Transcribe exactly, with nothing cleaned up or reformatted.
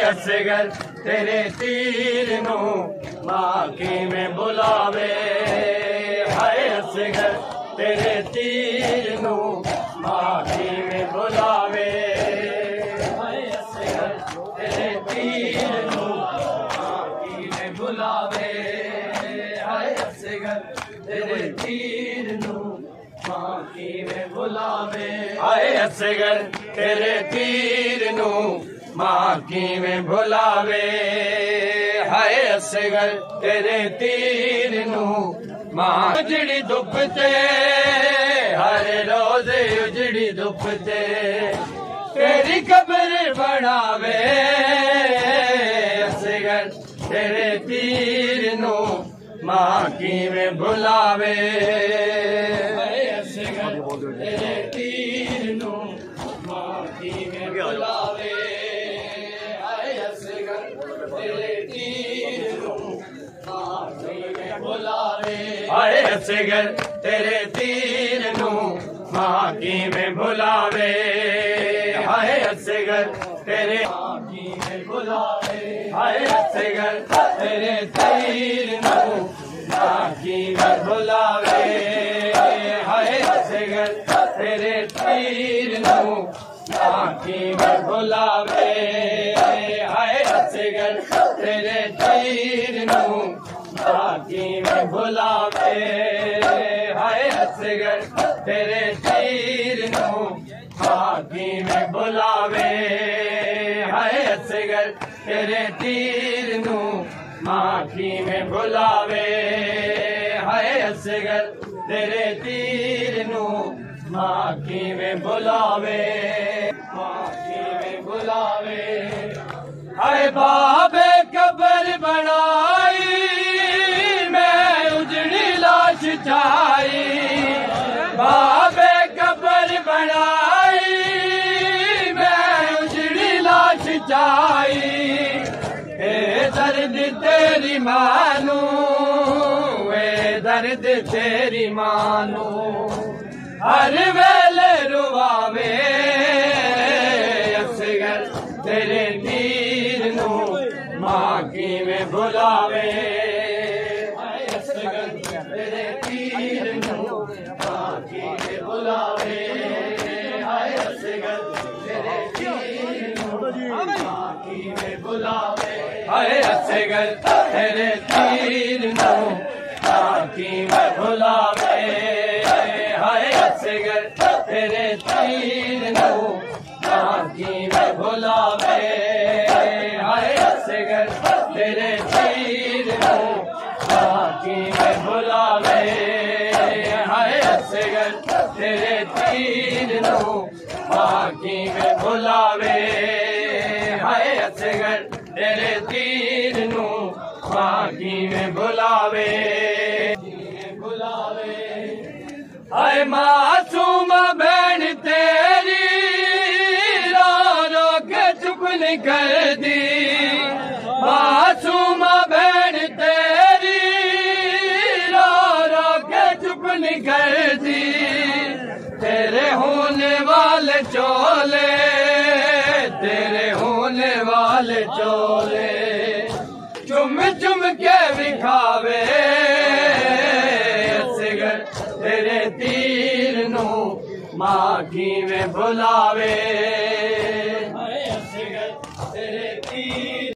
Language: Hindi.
असगर तेरे तीर नू मां किवें बुलावे, हाय असगर तेरे तीर नू मां किवें बुलावे, हाय असगर तेरे तीर नू मां किवें बुलावे, हाय असगर तेरे तीर नू मां किवें बुलावे, हाय असगर तेरे तीर नू मां किवें बुलावे, हाय असगर तेरे तीर नू मां उजड़ी धुप ते हर रोज उजड़ी धुप ते तेरी कब्र बनावे, असगर तेरे तीर नू मां किवें बुलावे, असगर तेरे तीर नू मां किवें बुलावे, तेरे तीर नू मां किवें बुलावे, हाय असगर तेरे तीर नू मां किवें बुलावे, हाय असगर तेरे मां किवें बुलावे, हाय असगर तेरे तीर नू मां किवें बुलावे, हाय असगर तेरे तीर नू मां किवें बुलावे, हाय असगर तेरे तीर नू मां किवें बुलावे, हाय असगर तेरे तीर नू मां किवें बुलावे, हाय असगर तेरे तीर नू मां किवें बुलावे, हाय असगर तेरे तीर नू मां किवें बुलावे, मां किवें बुलावे, हाय बाबे कब्र बनाई मैं उजड़ी लाश छाई, बाबे कब्र बनाई मैं उजड़ी लाश छाई, ए दर्द तेरी मानू, ए दर्द तेरी मानू हर वेले रुवावे, असगर तेरे तीर नू मां किवें बुलावे, हाय असगर तेरे तीर नू मां किवें बुलावे, हाय असगर तेरे तीर नू मां किवें बुलावे, हाय असगर तेरे तीर नू मां किवें बुलावे, हाय असगर तेरे तीर नू मां किवें बुलावे, हाय असगर तेरे तीर नू मां किवें बुलावे, हाय असगर तेरे तीर नू मां किवें बुलावे, हाय असगर तेरे तीर नू मां किवें बुलावे, बुलावे, हाय मासूम बहन तेरी रो रो के चुप नहीं कर दी, मासूम बहन तेरी रो रो के चुप नहीं कर दी, तेरे होने वाले चोले, तेरे होने वाले चोले चुम चुम के विखावे, असगर तेरे तीर नू मां किवें बुलावे, हाय असगर तेरे तीर